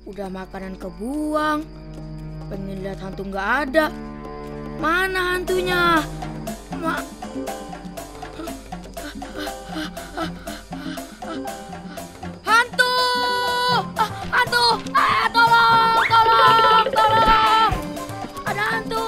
Udah makanan kebuang. Pengen lihat hantu nggak ada. Mana hantunya? Hantu! Hantu! Tolong! Ada hantu!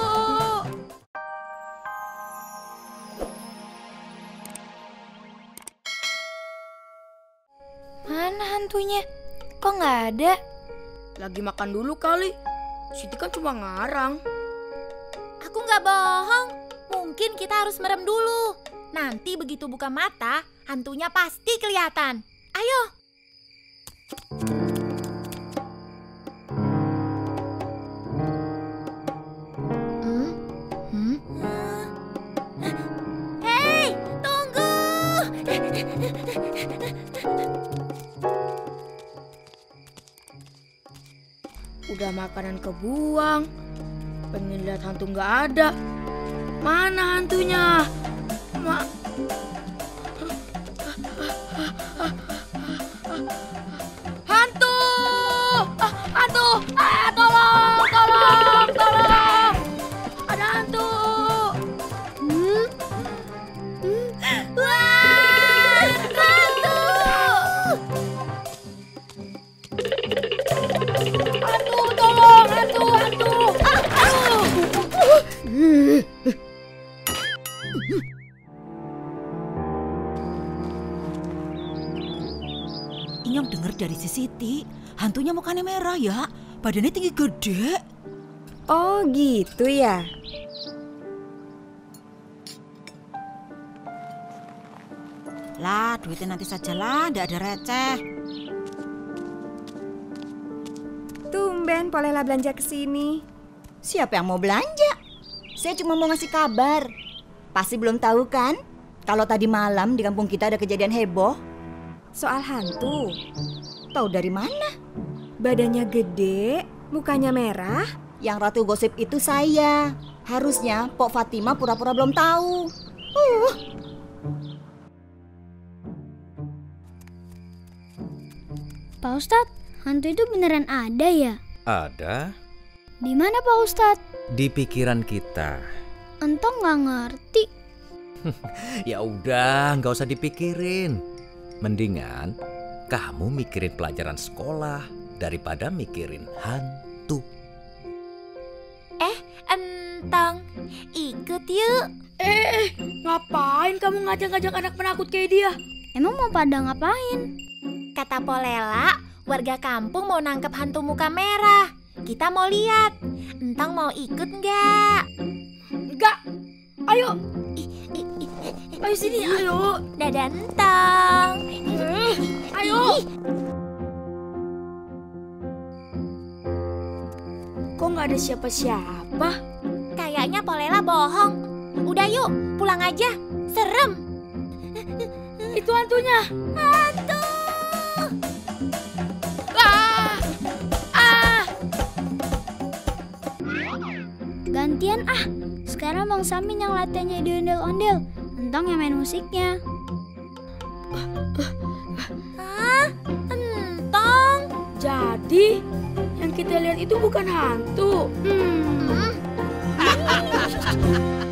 Mana hantunya? Kok nggak ada? Lagi makan dulu kali. Siti kan cuma ngarang. Aku nggak bohong. Mungkin kita harus merem dulu. Nanti begitu buka mata, hantunya pasti kelihatan. Ayo. Hei, tunggu. Udah makanan kebuang. Pengen lihat hantu nggak ada. Mana hantunya? Hantu! Tolong! Ada hantu! Wah, hantu! Hantu! Inyong denger dari si Siti, hantunya mukanya merah ya, badannya tinggi gede. Oh gitu ya. Lah, duitnya nanti sajalah, ndak ada receh. Tumben Polela belanja ke sini. Siapa yang mau belanja? Saya cuma mau ngasih kabar. Pasti belum tahu kan? Kalau tadi malam di kampung kita ada kejadian heboh. Soal hantu. Tahu dari mana? Badannya gede, mukanya merah. Yang Ratu Gosip itu saya. Harusnya Pok Fatima pura-pura belum tahu. Pak Ustadz, hantu itu beneran ada ya? Ada Di mana Pak Ustadz? di pikiran kita. Entong nggak ngerti. Ya udah, nggak usah dipikirin. Mendingan kamu mikirin pelajaran sekolah daripada mikirin hantu. Entong, ikut yuk. Ngapain kamu ngajak-ngajak anak penakut kayak dia? Emang mau pada ngapain? Kata Polela, warga kampung mau nangkep hantu muka merah. Kita mau lihat. Entong mau ikut nggak? Enggak. Ayo sini, ayo. Dadah Entong. Ayo. Kok nggak ada siapa-siapa? Kayaknya Polela bohong. Udah yuk, pulang aja. Serem. Itu hantunya. Hantu. Gantian ah. Sekarang Bang Samin yang latihannya di ondel-ondel. Entong yang main musiknya. Hah? Entong? Jadi yang kita lihat itu bukan hantu.